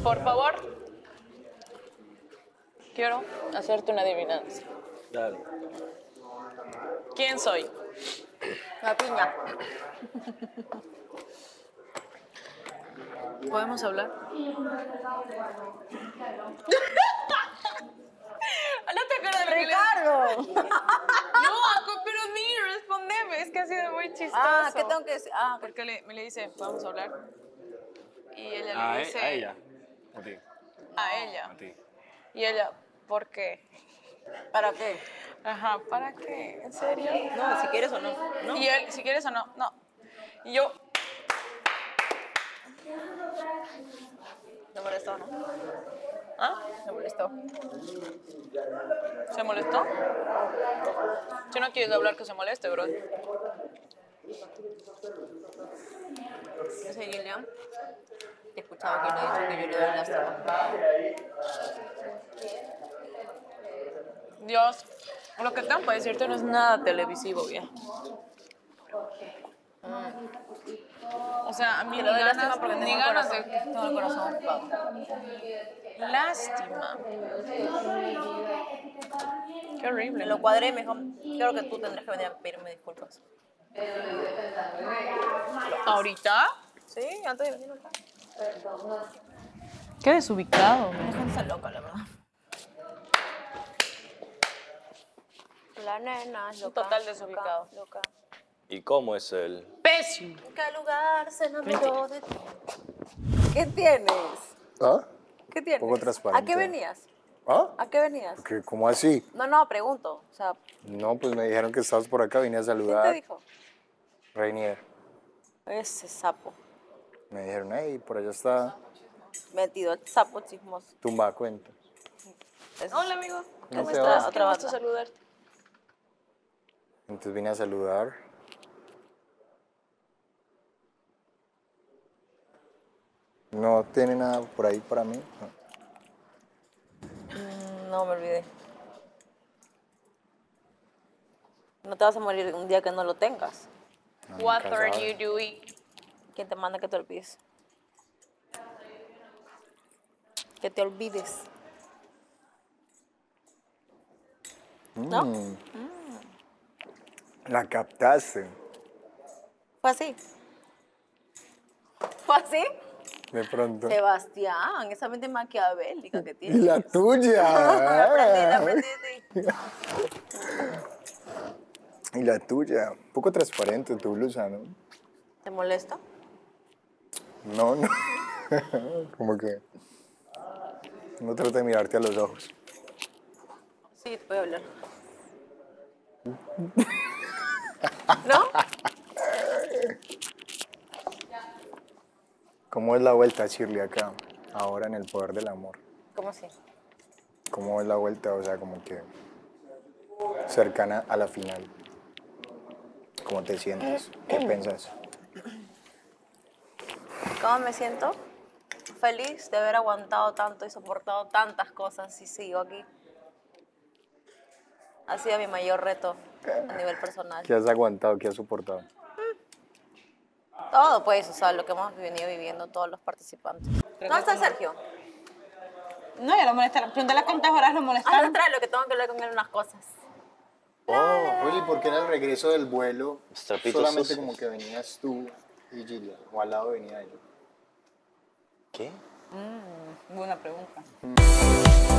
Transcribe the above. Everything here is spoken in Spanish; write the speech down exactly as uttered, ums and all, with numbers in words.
Por favor, quiero hacerte una adivinanza. Dale. ¿Quién soy? La piña. ¿Podemos hablar? ¿No te acuerdas de lo que le- ¡Ricardo! No, pero sí, respondeme. Es que ha sido muy chistoso. Ah, ¿qué tengo que decir? Ah, Porque le, me le dice, ¿podemos hablar? Y ella A, le e- dice... a ella. A ti. A ella. A ti. Y ella, ¿por qué? ¿para qué? Ajá, ¿para qué? ¿En serio? No, si quieres o no. No. Y él, si quieres o no, no. Y yo, ¿Te molestó, no? ¿ah? Me molestó. ¿Se molestó? Si no quieres hablar, que se moleste, bro. Yo soy Gillian. He escuchado que le he dicho que yo le doy lástima. Dios, lo que tengo para decirte no es nada televisivo, bien. O sea, a mí Que ni le doy ganas, lástima porque ni tengo el ganas corazón, de... tengo el corazón ocupado. Lástima. Qué horrible. Me lo cuadré y me dijo, creo que tú tendrás que venir a pedirme disculpas. ¿Ahorita? Sí, antes de venir acá. Qué desubicado, La gente está loca, la verdad. La nena es loca. Total desubicado. Loca, loca. ¿Y cómo es él? Pésimo. ¿En qué lugar se enamoró de ti? ¿Qué tienes? ¿Ah? ¿Qué tienes? Poco transparente. ¿A qué venías? ¿Ah? ¿A qué venías? ¿Qué, ¿Cómo así? No, no, pregunto. O sea, No, pues me dijeron que estabas por acá, vine a ¿quién saludar. te dijo? Rainier. Ese sapo. Me dijeron, hey, por allá está Metido el sapo chismoso. tumba cuenta. Ese- Hola, amigo. ¿Cómo ¿Cómo te estás? va? Qué gusto saludarte. Entonces vine a saludar. ¿No tiene nada por ahí para mí? No. Mm, No, me olvidé. No te vas a morir un día que no lo tengas. No, What nunca are sabe. you doing? ¿Quién te manda que te olvides? Que te olvides. ¿No? Mm. La captaste. ¿Fue así? ¿Fue así? De pronto. Sebastián, esa mente maquiavélica que Y tienes. la tuya. Aprendí, la aprendí, sí. Y la tuya. Un poco transparente tu blusa, ¿no? ¿Te molesta? No, no. Como que no trata de mirarte a los ojos. Sí, te voy a hablar. ¿No? ¿Cómo es la vuelta, Shirley, acá? Ahora en el poder del amor. ¿Cómo así? ¿Cómo es la vuelta? O sea, como que cercana a la final. ¿Cómo te sientes? ¿Qué piensas? ¿Cómo me siento? Feliz de haber aguantado tanto y soportado tantas cosas y sigo aquí. Ha sido mi mayor reto a nivel personal. ¿Qué has aguantado? ¿Qué has soportado? Todo, pues, o sea, lo que hemos venido viviendo todos los participantes. ¿Dónde está Sergio? No, ya lo molestaron. Pregúntale cuántas horas lo Ah, molestaron. trae lo que tengo que hablar con él unas cosas. Oh, Willy, ¿por qué en el regreso del vuelo Los trapitos solamente sucios. como que venías tú y Gillian? O al lado venía ella. ¿Qué? Buena pregunta.